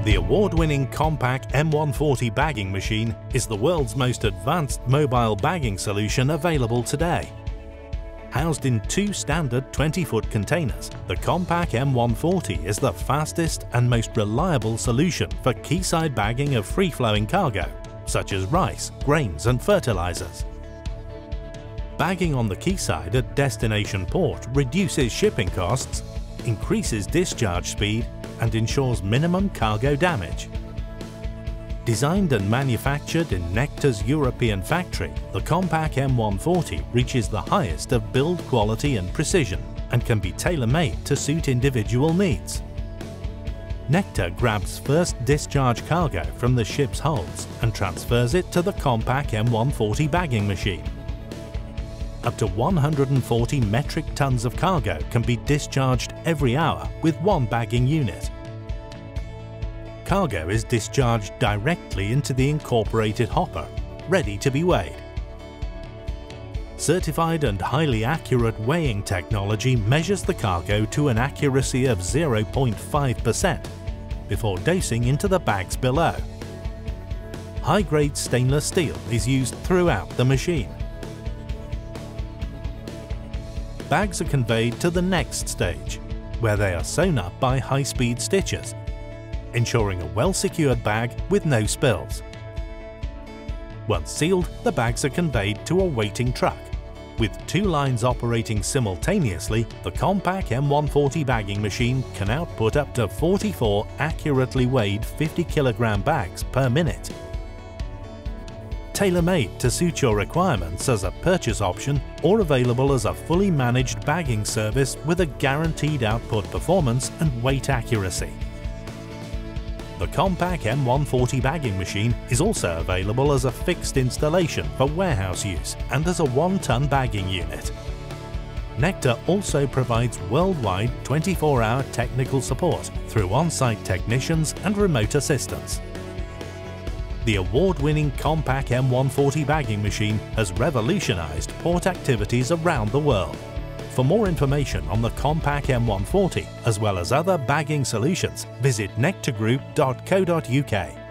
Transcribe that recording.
The award-winning Compac M140 bagging machine is the world's most advanced mobile bagging solution available today. Housed in two standard 20-foot containers, the Compac M140 is the fastest and most reliable solution for quayside bagging of free-flowing cargo, such as rice, grains and fertilizers. Bagging on the quayside at destination port reduces shipping costs, increases discharge speed and ensures minimum cargo damage. Designed and manufactured in Nectar's European factory, the Compac M140 reaches the highest of build quality and precision and can be tailor-made to suit individual needs. Nectar grabs first discharge cargo from the ship's holds and transfers it to the Compac M140 bagging machine. Up to 140 metric tons of cargo can be discharged every hour with one bagging unit. Cargo is discharged directly into the incorporated hopper, ready to be weighed. Certified and highly accurate weighing technology measures the cargo to an accuracy of 0.5% before dosing into the bags below. High-grade stainless steel is used throughout the machine. Bags are conveyed to the next stage, where they are sewn up by high-speed stitchers, ensuring a well-secured bag with no spills. Once sealed, the bags are conveyed to a waiting truck. With two lines operating simultaneously, the Compac M140 bagging machine can output up to 44 accurately weighed 50-kilogram bags per minute. Tailor-made to suit your requirements as a purchase option or available as a fully managed bagging service with a guaranteed output performance and weight accuracy. The Compac M140 bagging machine is also available as a fixed installation for warehouse use and as a 1-ton bagging unit. Nectar also provides worldwide 24-hour technical support through on-site technicians and remote assistance. The award-winning Compac M140 bagging machine has revolutionized port activities around the world. For more information on the Compac M140 as well as other bagging solutions, visit nectargroup.co.uk.